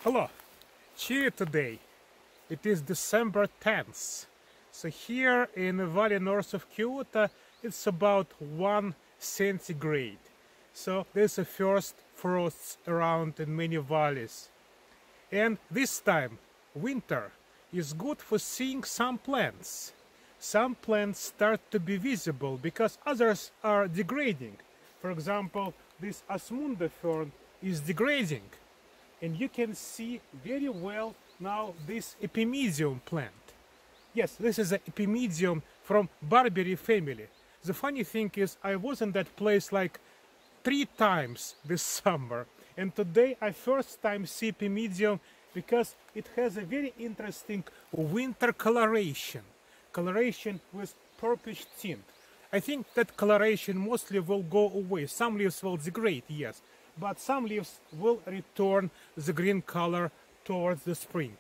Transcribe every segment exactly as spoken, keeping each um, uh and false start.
Hello, cheer today. It is December tenth. So here in the valley north of Kyoto, it's about one centigrade. So there's a first frosts around in many valleys. And this time, winter is good for seeing some plants. Some plants start to be visible because others are degrading. For example, this Asmunda fern is degrading. And you can see very well now this Epimedium plant. Yes, this is an Epimedium from Barberry family. The funny thing is, I was in that place like three times this summer. And today I first time see Epimedium because it has a very interesting winter coloration. Coloration with purplish tint. I think that coloration mostly will go away. Some leaves will degrade, yes, but some leaves will return the green color towards the spring.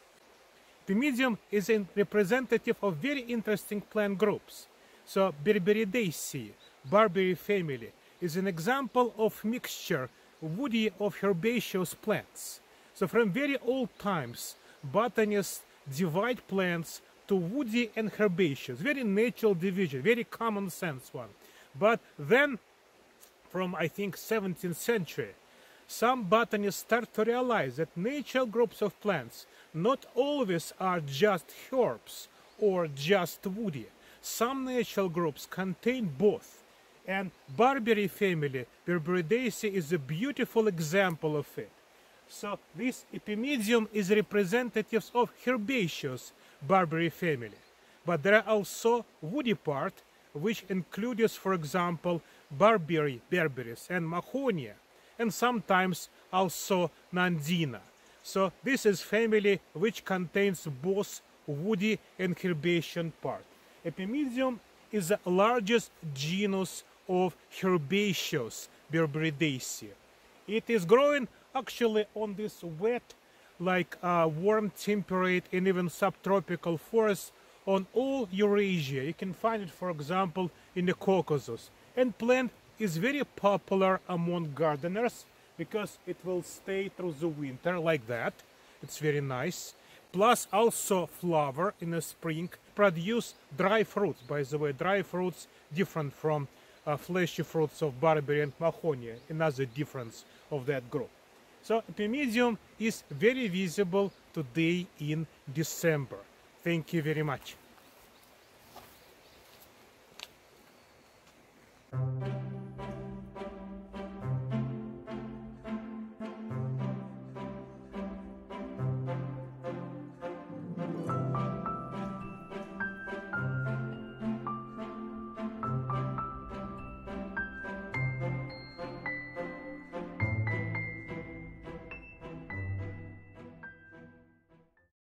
Epimedium is a representative of very interesting plant groups. So Berberidaceae, Barberry family, is an example of mixture woody of herbaceous plants. So from very old times, botanists divide plants to woody and herbaceous. Very natural division, very common sense one. But then, from I think seventeenth century, some botanists start to realize that natural groups of plants not always are just herbs or just woody. Some natural groups contain both. And Barberry family, Berberidaceae, is a beautiful example of it. So this Epimedium is representative of herbaceous Barberry family. But there are also woody part, which includes, for example, Barberry berberis and Mahonia, and sometimes also Nandina. So this is family which contains both woody and herbaceous part. Epimedium is the largest genus of herbaceous Berberidaceae. It is growing actually on this wet, like uh, warm, temperate, and even subtropical forests on all Eurasia. You can find it, for example, in the Caucasus. And plant is very popular among gardeners because it will stay through the winter like that. It's very nice. Plus also flower in the spring, produce dry fruits. By the way, dry fruits different from uh, fleshy fruits of Barberry and Mahonia, another difference of that group. So Epimedium is very visible today in December. Thank you very much.